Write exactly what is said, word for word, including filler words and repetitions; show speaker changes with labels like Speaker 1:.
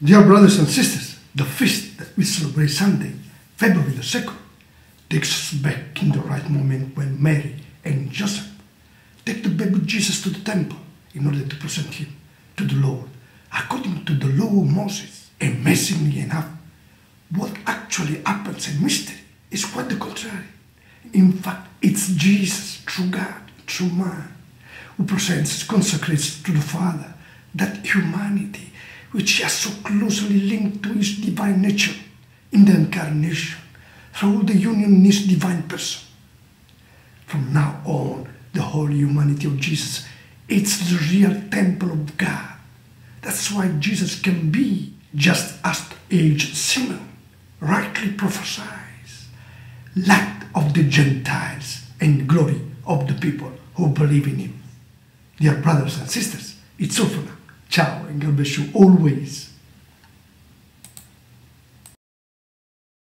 Speaker 1: Dear brothers and sisters, the feast that we celebrate Sunday, February the second, takes us back in the right moment when Mary and Joseph take the baby Jesus to the temple in order to present him to the Lord, according to the law of Moses. Amazingly enough, what actually happens in mystery is quite the contrary. In fact, it's Jesus, true God, true man, who presents, consecrates to the Father that humanity which is so closely linked to his divine nature in the incarnation through the union in his divine person. From now on, the whole humanity of Jesus, it's the real temple of God. That's why Jesus can be just as aged Simeon rightly prophesies, light of the Gentiles and glory of the people who believe in him. Dear brothers and sisters, it's over now. Ciao, and God bless you always.